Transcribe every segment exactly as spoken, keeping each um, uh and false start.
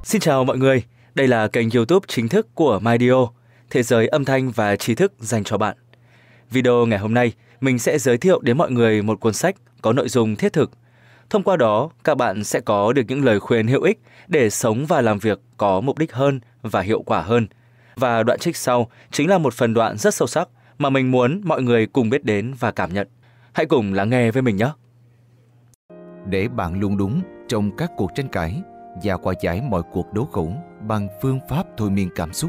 Xin chào mọi người, đây là kênh YouTube chính thức của MyDio, thế giới âm thanh và trí thức dành cho bạn. Video ngày hôm nay, mình sẽ giới thiệu đến mọi người một cuốn sách có nội dung thiết thực. Thông qua đó, các bạn sẽ có được những lời khuyên hữu ích để sống và làm việc có mục đích hơn và hiệu quả hơn. Và đoạn trích sau chính là một phần đoạn rất sâu sắc mà mình muốn mọi người cùng biết đến và cảm nhận. Hãy cùng lắng nghe với mình nhé! Để bạn luôn đúng trong các cuộc tranh cãi và hòa giải mọi cuộc đấu khẩu bằng phương pháp thôi miên cảm xúc.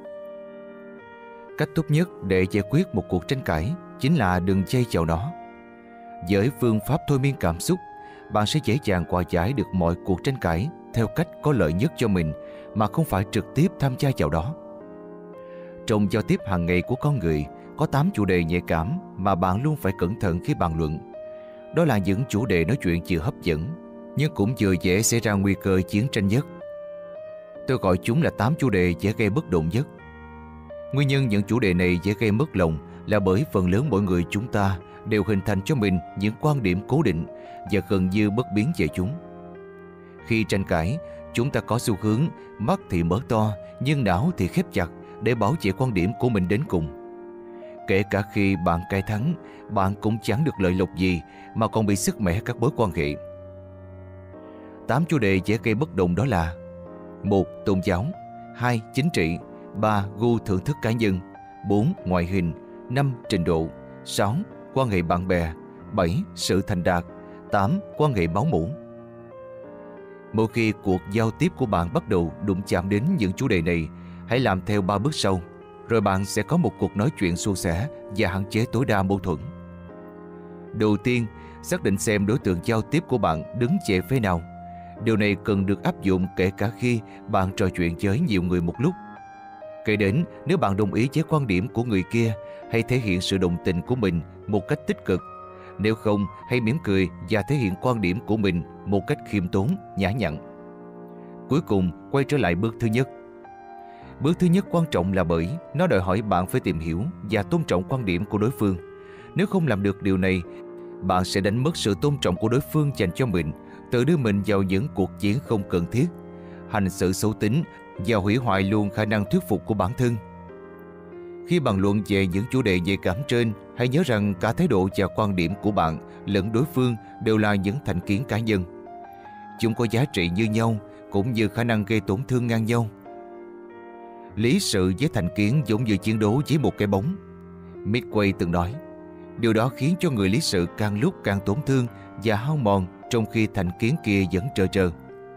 Cách tốt nhất để giải quyết một cuộc tranh cãi chính là đừng dây vào nó. Với phương pháp thôi miên cảm xúc, bạn sẽ dễ dàng hòa giải được mọi cuộc tranh cãi theo cách có lợi nhất cho mình mà không phải trực tiếp tham gia vào đó. Trong giao tiếp hàng ngày của con người, có tám chủ đề nhạy cảm mà bạn luôn phải cẩn thận khi bàn luận. Đó là những chủ đề nói chuyện vừa hấp dẫn, nhưng cũng vừa dễ xảy ra nguy cơ chiến tranh nhất. Tôi gọi chúng là tám chủ đề dễ gây bất đồng nhất. Nguyên nhân những chủ đề này dễ gây mất lòng là bởi phần lớn mọi người chúng ta đều hình thành cho mình những quan điểm cố định và gần như bất biến về chúng. Khi tranh cãi, chúng ta có xu hướng mắt thì mở to nhưng não thì khép chặt để bảo vệ quan điểm của mình đến cùng. Kể cả khi bạn cai thắng, bạn cũng chẳng được lợi lộc gì mà còn bị sứt mẻ các mối quan hệ. Tám chủ đề dễ gây bất đồng đó là: một. Tôn giáo. Hai. Chính trị. Ba. Gu thưởng thức cá nhân. Bốn. Ngoại hình. Năm. Trình độ. Sáu. Quan hệ bạn bè. Bảy. Sự thành đạt. Tám. Quan hệ máu mủ. Mỗi khi cuộc giao tiếp của bạn bắt đầu đụng chạm đến những chủ đề này, hãy làm theo ba bước sau, rồi bạn sẽ có một cuộc nói chuyện suôn sẻ và hạn chế tối đa mâu thuẫn. Đầu tiên, xác định xem đối tượng giao tiếp của bạn đứng về phía nào. Điều này cần được áp dụng kể cả khi bạn trò chuyện với nhiều người một lúc. Kể đến, nếu bạn đồng ý với quan điểm của người kia, hãy thể hiện sự đồng tình của mình một cách tích cực. Nếu không, hãy mỉm cười và thể hiện quan điểm của mình một cách khiêm tốn, nhã nhặn. Cuối cùng, quay trở lại bước thứ nhất. Bước thứ nhất quan trọng là bởi nó đòi hỏi bạn phải tìm hiểu và tôn trọng quan điểm của đối phương. Nếu không làm được điều này, bạn sẽ đánh mất sự tôn trọng của đối phương dành cho mình, tự đưa mình vào những cuộc chiến không cần thiết, hành xử xấu tính và hủy hoại luôn khả năng thuyết phục của bản thân. Khi bàn luận về những chủ đề nhạy cảm trên, hãy nhớ rằng cả thái độ và quan điểm của bạn lẫn đối phương đều là những thành kiến cá nhân. Chúng có giá trị như nhau, cũng như khả năng gây tổn thương ngang nhau. Lý sự với thành kiến giống như chiến đấu với một cái bóng. Midway từng nói, điều đó khiến cho người lý sự càng lúc càng tổn thương và hao mòn, trong khi thành kiến kia vẫn trơ trơ.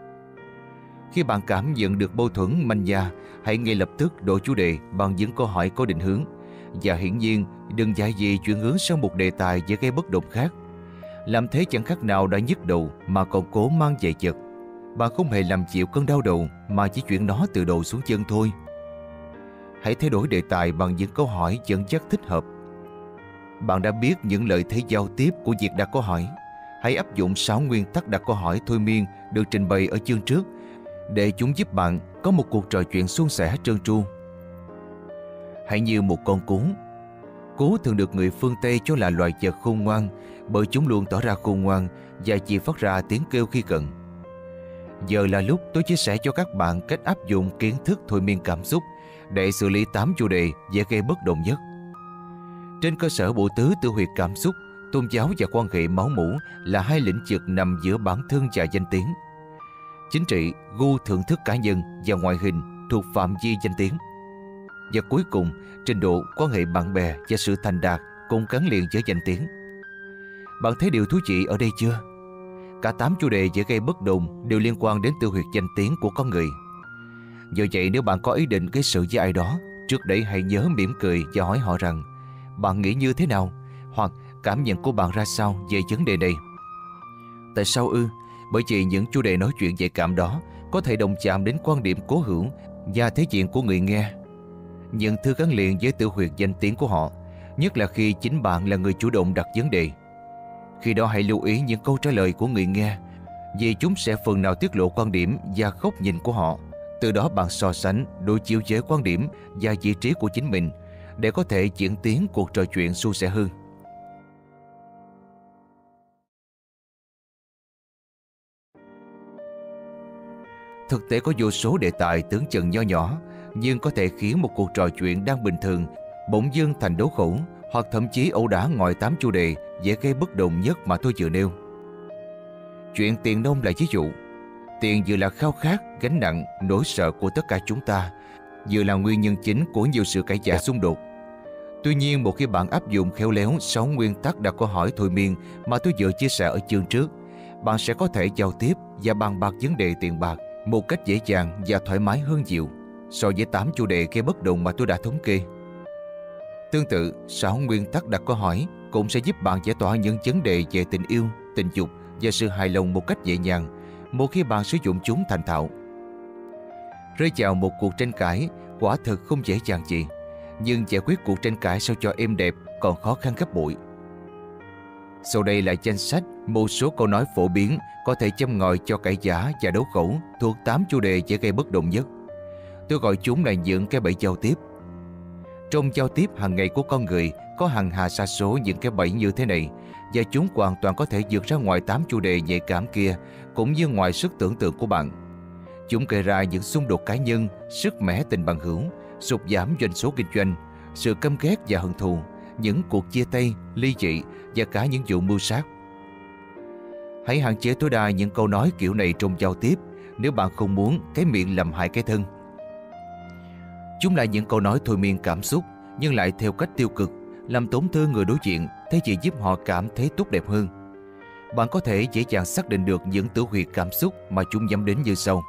Khi bạn cảm nhận được mâu thuẫn manh nha, hãy ngay lập tức đổi chủ đề bằng những câu hỏi có định hướng. Và hiển nhiên, đừng dại gì chuyển hướng sang một đề tài dễ gây bất đồng khác. Làm thế chẳng khác nào đã nhức đầu mà còn cố mang dày chật. Bạn không hề làm chịu cơn đau đầu mà chỉ chuyển nó từ đầu xuống chân thôi. Hãy thay đổi đề tài bằng những câu hỏi dẫn dắt thích hợp. Bạn đã biết những lợi thế giao tiếp của việc đặt câu hỏi. Hãy áp dụng sáu nguyên tắc đặt câu hỏi thôi miên được trình bày ở chương trước, để chúng giúp bạn có một cuộc trò chuyện suôn sẻ trơn tru. Hãy như một con cú. Cú thường được người phương Tây cho là loài vật khôn ngoan, bởi chúng luôn tỏ ra khôn ngoan và chỉ phát ra tiếng kêu khi cần. Giờ là lúc tôi chia sẻ cho các bạn cách áp dụng kiến thức thôi miên cảm xúc để xử lý tám chủ đề dễ gây bất đồng nhất. Trên cơ sở bộ tứ tư huyệt cảm xúc, tôn giáo và quan hệ máu mủ là hai lĩnh vực nằm giữa bản thân và danh tiếng. Chính trị, gu thưởng thức cá nhân và ngoại hình thuộc phạm vi danh tiếng. Và cuối cùng, trình độ, quan hệ bạn bè và sự thành đạt cũng gắn liền với danh tiếng. Bạn thấy điều thú vị ở đây chưa? Cả tám chủ đề dễ gây bất đồng đều liên quan đến tư huyệt danh tiếng của con người. Do vậy, nếu bạn có ý định gây sự với ai đó, trước đấy hãy nhớ mỉm cười và hỏi họ rằng bạn nghĩ như thế nào, hoặc cảm nhận của bạn ra sao về vấn đề này. Tại sao ư? Bởi vì những chủ đề nói chuyện nhạy cảm đó có thể đồng chạm đến quan điểm cố hữu và thể diện của người nghe. Những thứ gắn liền với tự huyệt danh tiếng của họ, nhất là khi chính bạn là người chủ động đặt vấn đề. Khi đó hãy lưu ý những câu trả lời của người nghe, vì chúng sẽ phần nào tiết lộ quan điểm và góc nhìn của họ. Từ đó bạn so sánh, đối chiếu với quan điểm và vị trí của chính mình để có thể diễn tiến cuộc trò chuyện suôn sẻ hơn. Thực tế có vô số đề tài tưởng chừng nho nhỏ, nhưng có thể khiến một cuộc trò chuyện đang bình thường bỗng dưng thành đố khổ, hoặc thậm chí ẩu đả ngoài tám chủ đề dễ gây bất đồng nhất mà tôi vừa nêu. Chuyện tiền nong là ví dụ. Tiền vừa là khao khát, gánh nặng, nỗi sợ của tất cả chúng ta, vừa là nguyên nhân chính của nhiều sự cãi vã xung đột. Tuy nhiên, một khi bạn áp dụng khéo léo sáu nguyên tắc đặt câu hỏi thôi miên mà tôi vừa chia sẻ ở chương trước, bạn sẽ có thể giao tiếp và bàn bạc vấn đề tiền bạc một cách dễ dàng và thoải mái hơn nhiều so với tám chủ đề gây bất đồng mà tôi đã thống kê. Tương tự, sáu nguyên tắc đặt câu hỏi cũng sẽ giúp bạn giải tỏa những vấn đề về tình yêu, tình dục và sự hài lòng một cách nhẹ nhàng một khi bạn sử dụng chúng thành thạo. Rơi vào một cuộc tranh cãi quả thực không dễ dàng gì, nhưng giải quyết cuộc tranh cãi sao cho êm đẹp còn khó khăn gấp bội. Sau đây là danh sách một số câu nói phổ biến có thể châm ngòi cho cãi vã và đấu khẩu thuộc tám chủ đề dễ gây bất đồng nhất. Tôi gọi chúng là những cái bẫy giao tiếp. Trong giao tiếp hàng ngày của con người có hàng hà sa số những cái bẫy như thế này, và chúng hoàn toàn có thể vượt ra ngoài tám chủ đề nhạy cảm kia cũng như ngoài sức tưởng tượng của bạn. Chúng gây ra những xung đột cá nhân, sức mẻ tình bằng hữu, sụt giảm doanh số kinh doanh, sự căm ghét và hận thù, những cuộc chia tay, ly dị và cả những vụ mưu sát. Hãy hạn chế tối đa những câu nói kiểu này trong giao tiếp nếu bạn không muốn cái miệng làm hại cái thân. Chúng là những câu nói thôi miên cảm xúc nhưng lại theo cách tiêu cực, làm tổn thương người đối diện thay vì giúp họ cảm thấy tốt đẹp hơn. Bạn có thể dễ dàng xác định được những tử huyệt cảm xúc mà chúng nhắm đến như sau.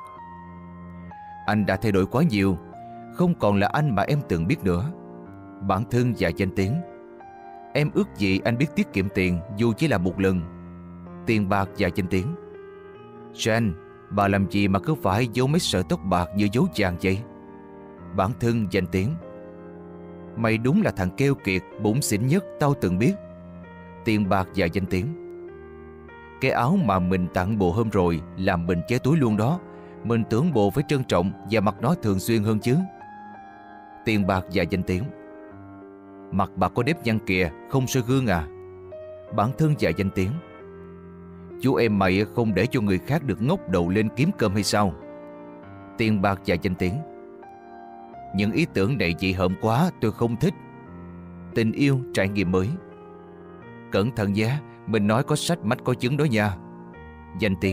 Anh đã thay đổi quá nhiều, không còn là anh mà em từng biết nữa. Bản thân và danh tiếng. Em ước gì anh biết tiết kiệm tiền dù chỉ là một lần. Tiền bạc và danh tiếng. Jen, bà làm gì mà cứ phải giấu mấy sợi tóc bạc như dấu vàng vậy? Bản thân, danh tiếng. Mày đúng là thằng keo kiệt, bủn xỉn nhất tao từng biết. Tiền bạc và danh tiếng. Cái áo mà mình tặng bộ hôm rồi làm mình ché túi luôn đó. Mình tưởng bộ phải trân trọng và mặc nó thường xuyên hơn chứ. Tiền bạc và danh tiếng. Mặt bà có nếp nhăn kìa, không soi gương à? Bản thân và danh tiếng. Chú em mày không để cho người khác được ngóc đầu lên kiếm cơm hay sao? Tiền bạc và danh tiếng. Những ý tưởng này dị hợm quá, tôi không thích. Tình yêu, trải nghiệm mới. Cẩn thận nhé, mình nói có sách mách có chứng đó nha. Danh tiếng.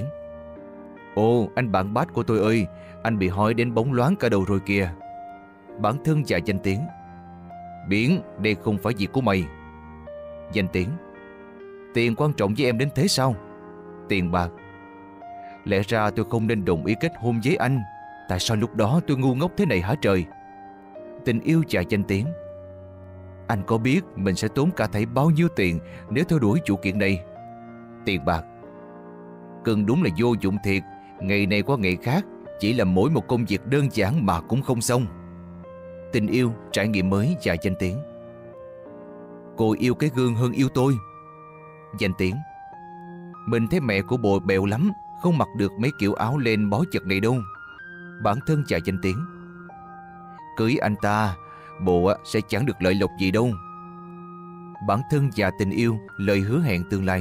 Ồ, anh bạn bát của tôi ơi, anh bị hỏi đến bóng loáng cả đầu rồi kìa. Bản thân và danh tiếng. Biển, đây không phải việc của mày. Danh tiếng. Tiền quan trọng với em đến thế sao? Tiền bạc. Lẽ ra tôi không nên đồng ý kết hôn với anh. Tại sao lúc đó tôi ngu ngốc thế này hả trời? Tình yêu và danh tiếng. Anh có biết mình sẽ tốn cả thảy bao nhiêu tiền nếu theo đuổi vụ kiện này? Tiền bạc. Cần đúng là vô dụng thiệt. Ngày này qua ngày khác, chỉ là mỗi một công việc đơn giản mà cũng không xong. Tình yêu, trải nghiệm mới và danh tiếng. Cô yêu cái gương hơn yêu tôi. Danh tiếng. Mình thấy mẹ của bồ bèo lắm, không mặc được mấy kiểu áo len bó chật này đâu. Bản thân và danh tiếng. Cưới anh ta, bộ sẽ chẳng được lợi lộc gì đâu. Bản thân và tình yêu, lời hứa hẹn tương lai.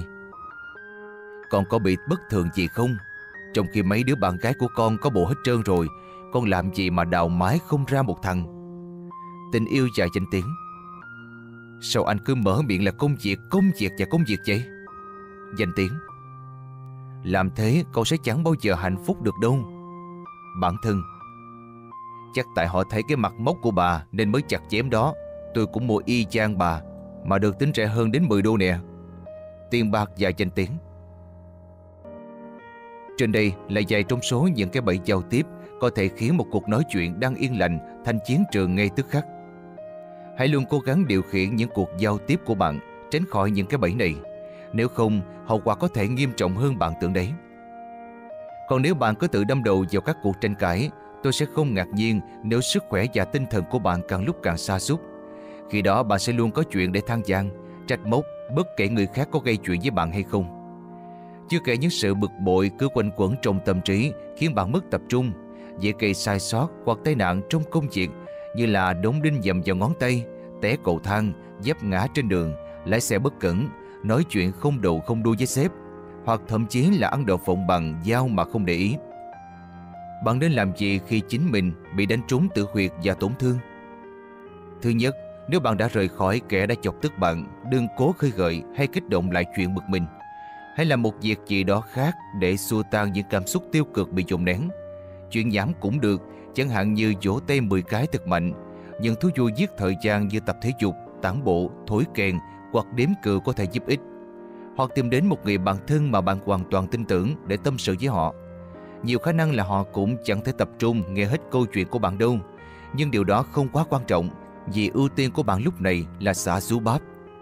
Con có bị bất thường gì không? Trong khi mấy đứa bạn gái của con có bộ hết trơn rồi, con làm gì mà đào mái không ra một thằng? Tình yêu và danh tiếng. Sao anh cứ mở miệng là công việc, công việc và công việc vậy? Danh tiếng. Làm thế con sẽ chẳng bao giờ hạnh phúc được đâu. Bản thân. Chắc tại họ thấy cái mặt mốc của bà nên mới chặt chém đó. Tôi cũng mua y chang bà, mà được tính rẻ hơn đến mười đô nè. Tiền bạc và danh tiếng. Trên đây là vài trong số những cái bẫy giao tiếp có thể khiến một cuộc nói chuyện đang yên lành thành chiến trường ngay tức khắc. Hãy luôn cố gắng điều khiển những cuộc giao tiếp của bạn, tránh khỏi những cái bẫy này. Nếu không, hậu quả có thể nghiêm trọng hơn bạn tưởng đấy. Còn nếu bạn cứ tự đâm đầu vào các cuộc tranh cãi, tôi sẽ không ngạc nhiên nếu sức khỏe và tinh thần của bạn càng lúc càng sa sút. Khi đó bạn sẽ luôn có chuyện để than vãn, trách móc bất kể người khác có gây chuyện với bạn hay không. Chưa kể những sự bực bội cứ quanh quẩn trong tâm trí khiến bạn mất tập trung, dễ gây sai sót hoặc tai nạn trong công việc như là đóng đinh nhầm vào ngón tay, té cầu thang, vấp ngã trên đường, lái xe bất cẩn, nói chuyện không đầu không đuôi với sếp, hoặc thậm chí là ăn đậu phộng bằng dao mà không để ý. Bạn nên làm gì khi chính mình bị đánh trúng tử huyệt và tổn thương? Thứ nhất, nếu bạn đã rời khỏi kẻ đã chọc tức bạn, đừng cố khơi gợi hay kích động lại chuyện bực mình. Hãy làm một việc gì đó khác để xua tan những cảm xúc tiêu cực bị dồn nén. Chuyện nhảm cũng được, chẳng hạn như vỗ tay mười cái thật mạnh. Những thú vui giết thời gian như tập thể dục, tản bộ, thổi kèn hoặc đếm cừu có thể giúp ích. Hoặc tìm đến một người bạn thân mà bạn hoàn toàn tin tưởng để tâm sự với họ. Nhiều khả năng là họ cũng chẳng thể tập trung nghe hết câu chuyện của bạn đâu. Nhưng điều đó không quá quan trọng, vì ưu tiên của bạn lúc này là xả xú bắp.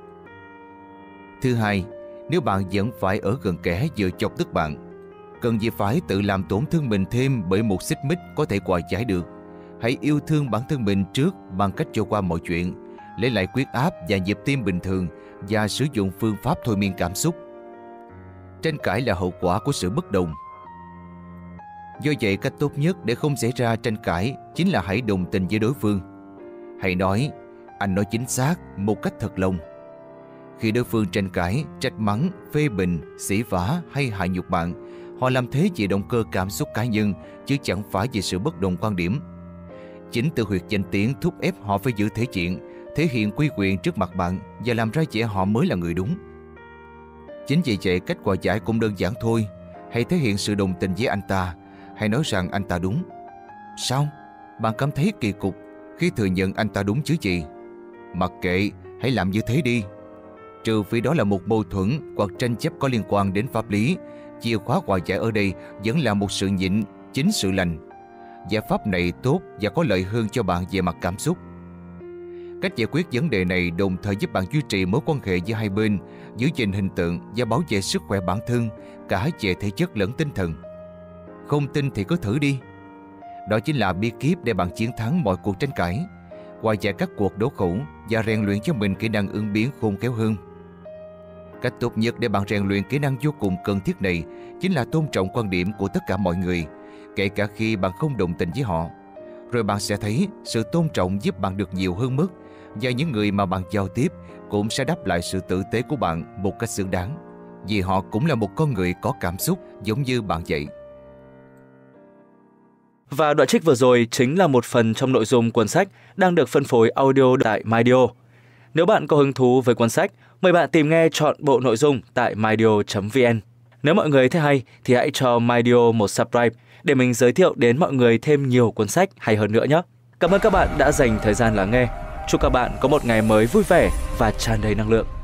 Thứ hai, nếu bạn vẫn phải ở gần kẻ vừa chọc tức bạn, cần gì phải tự làm tổn thương mình thêm bởi một xích mích có thể hòa giải được. Hãy yêu thương bản thân mình trước bằng cách cho qua mọi chuyện, lấy lại huyết áp và nhịp tim bình thường và sử dụng phương pháp thôi miên cảm xúc. Tranh cãi là hậu quả của sự bất đồng. Do vậy, cách tốt nhất để không xảy ra tranh cãi chính là hãy đồng tình với đối phương. Hãy nói, anh nói chính xác, một cách thật lòng. Khi đối phương tranh cãi, trách mắng, phê bình, sỉ vả hay hạ nhục bạn, họ làm thế vì động cơ cảm xúc cá nhân, chứ chẳng phải vì sự bất đồng quan điểm. Chính từ huyệt danh tiếng thúc ép họ phải giữ thể diện, thể hiện quy quyền trước mặt bạn và làm ra vẻ họ mới là người đúng. Chính vì vậy, cách hòa giải cũng đơn giản thôi. Hãy thể hiện sự đồng tình với anh ta. Hãy nói rằng anh ta đúng. Sao? Bạn cảm thấy kỳ cục khi thừa nhận anh ta đúng chứ gì? Mặc kệ, hãy làm như thế đi. Trừ phi đó là một mâu thuẫn hoặc tranh chấp có liên quan đến pháp lý, chìa khóa hòa giải ở đây vẫn là một sự nhịn, chính sự lành. Giải pháp này tốt và có lợi hơn cho bạn về mặt cảm xúc. Cách giải quyết vấn đề này đồng thời giúp bạn duy trì mối quan hệ giữa hai bên, giữ gìn hình tượng và bảo vệ sức khỏe bản thân, cả về thể chất lẫn tinh thần. Không tin thì cứ thử đi. Đó chính là bí kíp để bạn chiến thắng mọi cuộc tranh cãi, hòa giải các cuộc đấu khẩu và rèn luyện cho mình kỹ năng ứng biến khôn khéo hơn. Cách tốt nhất để bạn rèn luyện kỹ năng vô cùng cần thiết này chính là tôn trọng quan điểm của tất cả mọi người, kể cả khi bạn không đồng tình với họ. Rồi bạn sẽ thấy sự tôn trọng giúp bạn được nhiều hơn mức, và những người mà bạn giao tiếp cũng sẽ đáp lại sự tử tế của bạn một cách xứng đáng, vì họ cũng là một con người có cảm xúc giống như bạn vậy. Và đoạn trích vừa rồi chính là một phần trong nội dung cuốn sách đang được phân phối audio tại MyDio. Nếu bạn có hứng thú với cuốn sách, mời bạn tìm nghe trọn bộ nội dung tại mydio chấm vn. Nếu mọi người thấy hay thì hãy cho MyDio một subscribe để mình giới thiệu đến mọi người thêm nhiều cuốn sách hay hơn nữa nhé. Cảm ơn các bạn đã dành thời gian lắng nghe. Chúc các bạn có một ngày mới vui vẻ và tràn đầy năng lượng.